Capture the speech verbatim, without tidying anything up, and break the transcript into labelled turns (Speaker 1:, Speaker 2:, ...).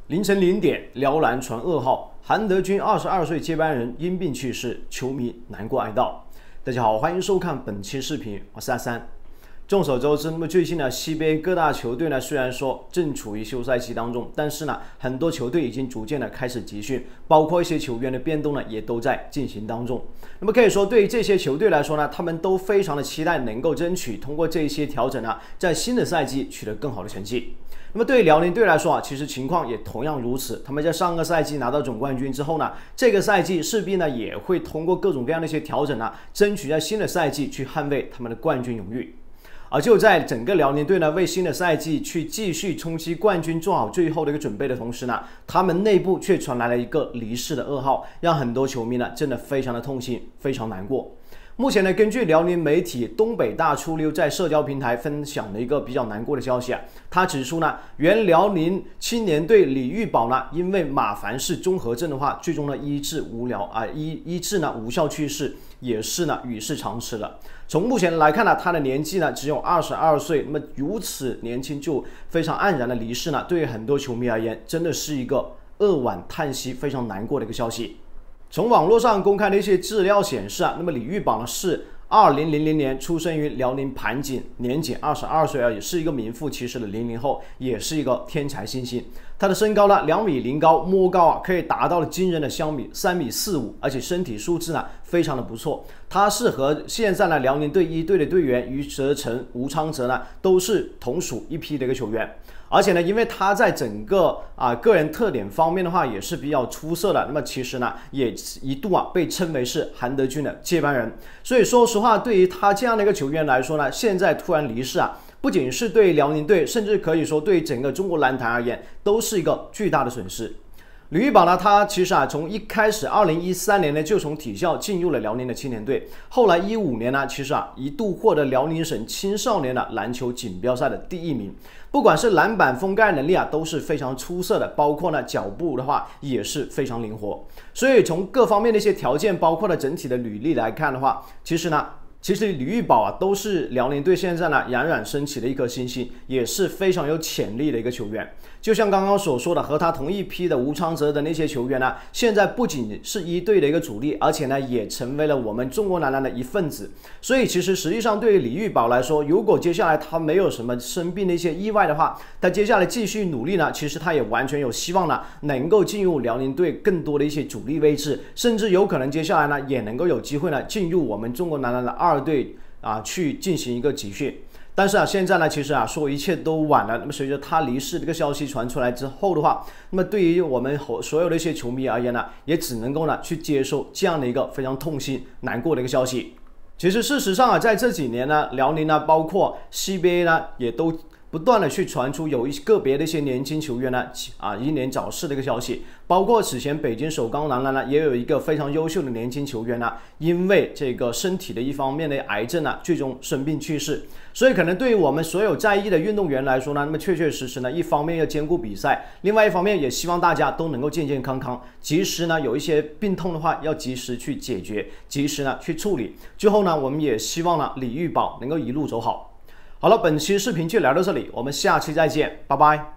Speaker 1: 凌晨零点，辽篮传噩耗，韩德君二十二岁接班人因病去世，球迷难过哀悼。大家好，欢迎收看本期视频，我是阿三。众所周知，那么最近呢 ，C B A 各大球队呢虽然说正处于休赛期当中，但是呢，很多球队已经逐渐的开始集训，包括一些球员的变动呢，也都在进行当中。那么可以说，对于这些球队来说呢，他们都非常的期待能够争取通过这一些调整啊，在新的赛季取得更好的成绩。那么对于辽宁队来说啊，其实情况也同样如此。他们在上个赛季拿到总冠军之后呢，这个赛季势必呢也会通过各种各样的一些调整啊，争取在新的赛季去捍卫他们的冠军荣誉。而就在整个辽宁队呢为新的赛季去继续冲击冠军做好最后的一个准备的同时呢，他们内部却传来了一个离世的噩耗，让很多球迷呢真的非常的痛心，非常难过。目前呢，根据辽宁媒体东北大出溜在社交平台分享的一个比较难过的消息啊，他指出呢，原辽宁青年队李玉宝呢，因为马凡氏综合症的话，最终呢医治无疗啊医医治呢无效去世，也是呢与世长辞了。从目前来看呢，他的年纪呢只有二十二岁，那么如此年轻就非常黯然的离世呢，对于很多球迷而言，真的是一个扼腕叹息、非常难过的一个消息。从网络上公开的一些资料显示啊，那么李玉宝呢是二零零零年出生于辽宁盘锦，年仅二十二岁啊，也是一个名副其实的零零后，也是一个天才新星。他的身高呢两米零高，摸高啊可以达到了惊人的三米三米四五，而且身体素质呢非常的不错。他是和现在呢辽宁队一队的队员于泽成、吴昌泽呢都是同属一批的一个球员。而且呢，因为他在整个啊个人特点方面的话也是比较出色的，那么其实呢也一度啊被称为是韩德君的接班人。所以说实话，对于他这样的一个球员来说呢，现在突然离世啊，不仅是对辽宁队，甚至可以说对整个中国篮坛而言，都是一个巨大的损失。李玉宝呢，他其实啊，从一开始，二零一三年呢就从体校进入了辽宁的青年队，后来一五年呢，其实啊一度获得辽宁省青少年的篮球锦标赛的第一名，不管是篮板封盖能力啊都是非常出色的，包括呢脚步的话也是非常灵活，所以从各方面的一些条件，包括了整体的履历来看的话，其实呢。其实李玉宝啊，都是辽宁队现在呢冉冉升起的一颗新星，也是非常有潜力的一个球员。就像刚刚所说的，和他同一批的吴昌泽的那些球员呢，现在不仅是一队的一个主力，而且呢也成为了我们中国男篮的一份子。所以其实实际上对于李玉宝来说，如果接下来他没有什么生病的一些意外的话，他接下来继续努力呢，其实他也完全有希望呢，能够进入辽宁队更多的一些主力位置，甚至有可能接下来呢也能够有机会呢进入我们中国男篮的二队啊去进行一个集训。但是啊，现在呢，其实啊，说一切都晚了。那么随着他离世这个消息传出来之后的话，那么对于我们所有的一些球迷而言呢，也只能够呢去接受这样的一个非常痛心难过的一个消息。其实事实上啊，在这几年呢，辽宁呢，包括 C B A 呢，也都不断的去传出有一个别的一些年轻球员呢啊英年早逝的一个消息，包括此前北京首钢男篮呢也有一个非常优秀的年轻球员呢，因为这个身体的一方面的癌症呢，最终生病去世。所以可能对于我们所有在意的运动员来说呢，那么确确实实呢，一方面要兼顾比赛，另外一方面也希望大家都能够健健康康，及时呢有一些病痛的话要及时去解决，及时呢去处理。最后呢，我们也希望呢李玉宝能够一路走好。好了，本期视频就聊到这里，我们下期再见，拜拜。